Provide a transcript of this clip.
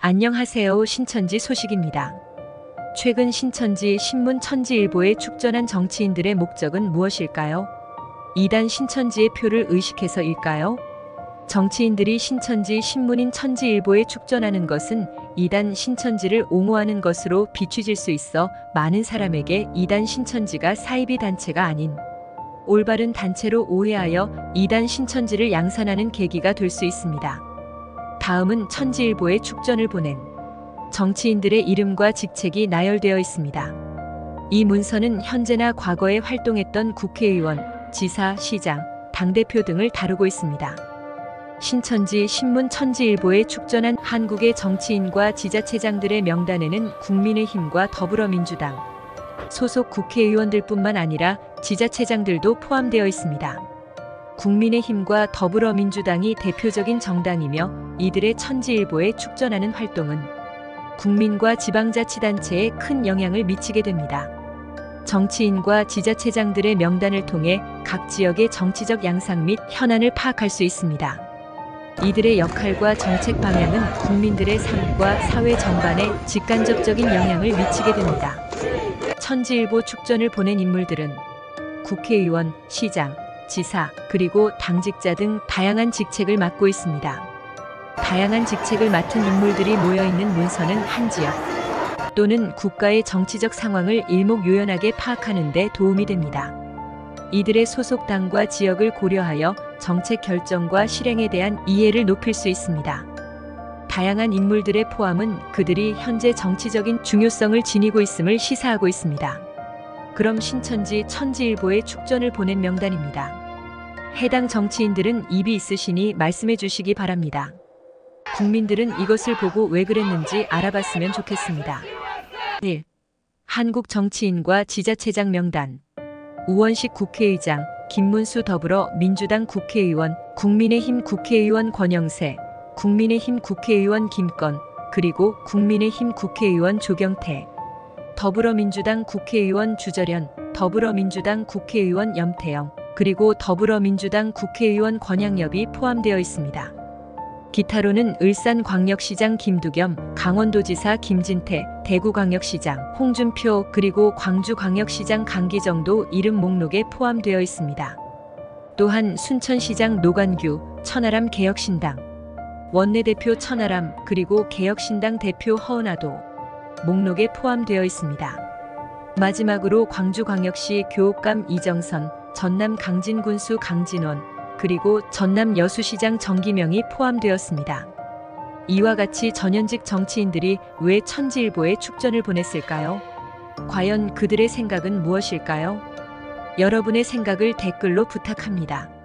안녕하세요. 신천지 소식입니다. 최근 신천지 신문 천지일보에 축전한 정치인들의 목적은 무엇일까요? 이단 신천지의 표를 의식해서일까요? 정치인들이 신천지 신문인 천지일보에 축전하는 것은 이단 신천지를 옹호하는 것으로 비추질 수 있어 많은 사람에게 이단 신천지가 사이비 단체가 아닌 올바른 단체로 오해하여 이단 신천지를 양산하는 계기가 될 수 있습니다. 다음은 천지일보에 축전을 보낸 정치인들의 이름과 직책이 나열되어 있습니다. 이 문서는 현재나 과거에 활동했던 국회의원, 지사, 시장, 당대표 등을 다루고 있습니다. 신천지 신문 천지일보에 축전한 한국의 정치인과 지자체장들의 명단에는 국민의힘과 더불어민주당, 소속 국회의원들뿐만 아니라 지자체장들도 포함되어 있습니다. 국민의힘과 더불어민주당이 대표적인 정당이며 이들의 천지일보에 축전하는 활동은 국민과 지방자치단체에 큰 영향을 미치게 됩니다. 정치인과 지자체장들의 명단을 통해 각 지역의 정치적 양상 및 현안을 파악할 수 있습니다. 이들의 역할과 정책 방향은 국민들의 삶과 사회 전반에 직간접적인 영향을 미치게 됩니다. 천지일보 축전을 보낸 인물들은 국회의원, 시장, 지사, 그리고 당직자 등 다양한 직책을 맡고 있습니다. 다양한 직책을 맡은 인물들이 모여있는 문서는 한 지역 또는 국가의 정치적 상황을 일목요연하게 파악하는 데 도움이 됩니다. 이들의 소속 당과 지역을 고려하여 정책 결정과 실행에 대한 이해를 높일 수 있습니다. 다양한 인물들의 포함은 그들이 현재 정치적인 중요성을 지니고 있음을 시사하고 있습니다. 그럼 신천지 천지일보에 축전을 보낸 명단입니다. 해당 정치인들은 입이 있으시니 말씀해 주시기 바랍니다. 국민들은 이것을 보고 왜 그랬는지 알아봤으면 좋겠습니다. 1. 한국 정치인과 지자체장 명단. 우원식 국회의장, 김문수 더불어민주당 국회의원, 국민의힘 국회의원 권영세, 국민의힘 국회의원 김건, 그리고 국민의힘 국회의원 조경태, 더불어민주당 국회의원 주저련, 더불어민주당 국회의원 염태영, 그리고 더불어민주당 국회의원 권양엽이 포함되어 있습니다. 기타로는 울산광역시장 김두겸, 강원도지사 김진태, 대구광역시장 홍준표, 그리고 광주광역시장 강기정도 이름 목록에 포함되어 있습니다. 또한 순천시장 노관규, 천하람 개혁신당, 원내대표 천하람, 그리고 개혁신당 대표 허은하도 목록에 포함되어 있습니다. 마지막으로 광주광역시 교육감 이정선, 전남 강진군수 강진원, 그리고 전남 여수시장 정기명이 포함되었습니다. 이와 같이 전현직 정치인들이 왜 천지일보에 축전을 보냈을까요? 과연 그들의 생각은 무엇일까요? 여러분의 생각을 댓글로 부탁합니다.